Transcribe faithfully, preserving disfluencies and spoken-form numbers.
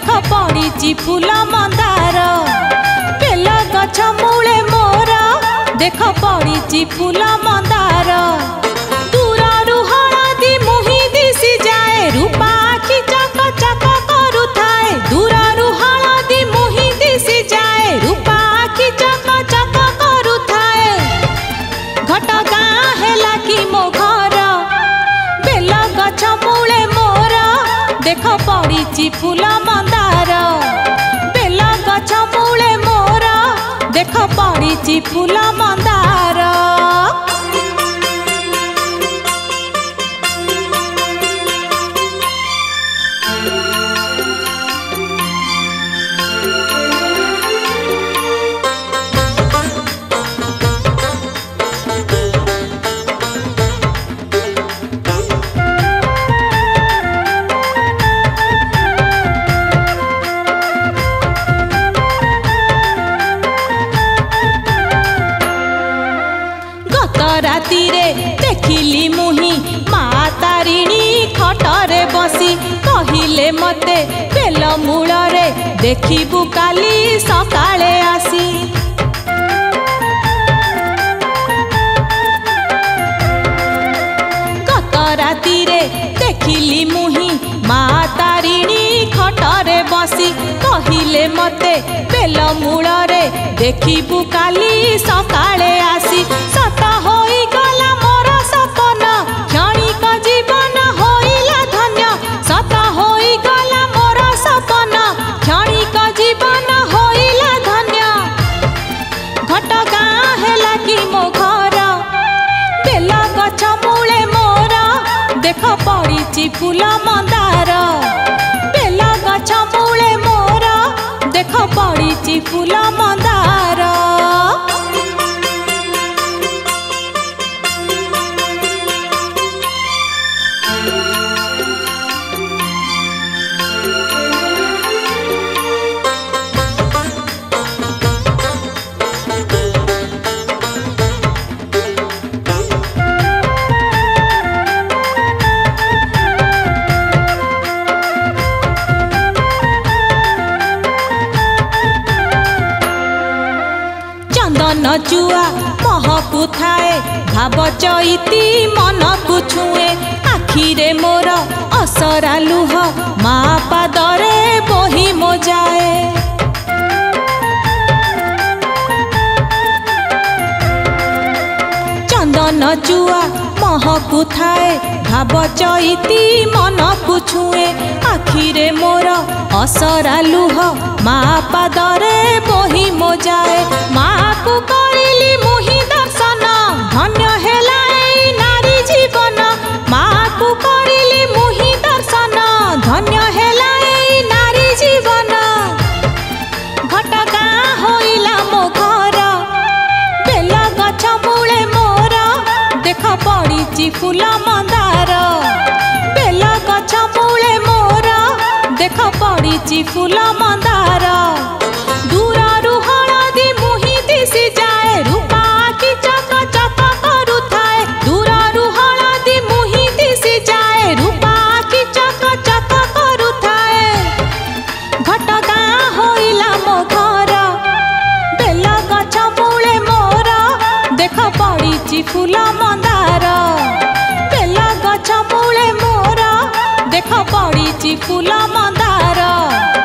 देख पड़ी फूल मंदार बेल गछ मूले मोर देख पड़ी फूल मंदार दूररू हलदी मुही दिशि जाए रूपा आखि चक चक करुथाए दूररू हलदी मुही दिशि जाए रूपा आखि चक चक करुथाए घट गाँ हेला कि मो घर बेल गछ मूले मोर देख पड़ी फूल मंदार बेल गछ मूले मोर देख पड़ी फूल मंदार। राती रे देखिली मुही माँ तारिणी खटरे बसी कहिले मते बेल मूल रे देखिबु काली सकाळे आसी गत राती रे देखिली मुही माँ तारिणी खटरे बसी कहिले मते बेल मूल रे देखिबु काली सकाळे आसी सत होई गला मोर सपन क्षणिक जीवन होइला धन्य सत होई गला मोर सपन क्षणिक जीवन होइला धन्य घट गाँ हेला कि मो घर बेल गछ मूले मोर देख पड़ी फूल मंदार बेल गछ मूले मोर देख पड़ी फूल मंदार। चंदन चुआ महकु थाए भाव चैती मन को छुए आखिरे मोर असरा लुह माँ पादरे बही मो जाए चंदन चुआ महकु थाए भाव चैती मन को छुए आखिरे मोर असरा लुह माँ पादरे बही मो जाए माँ को करिली मुही दर्शन धन्य हेला एई नारी जीवन माँ को करिली मुही दर्शन धन्य हेला एई नारी जीवन घट गाँ होइला मो घर बेल गछ मूले मोर देख पड़ी फूल मंदार बेल गछ मूले मोर देख पड़ी फूल मंदार दूररू हलदी मुही दिशि जाए रूपा आखि चक चक करुथाए दूररू हलदी मुही दिशि जाए रूपा आखि चक चक करुथाए घट गाँ होइला मो घर बेल गछ मूले मोर देख पड़ी फूल मंदार बेल गछ मूले मोर देख पड़ी फूल मंदार।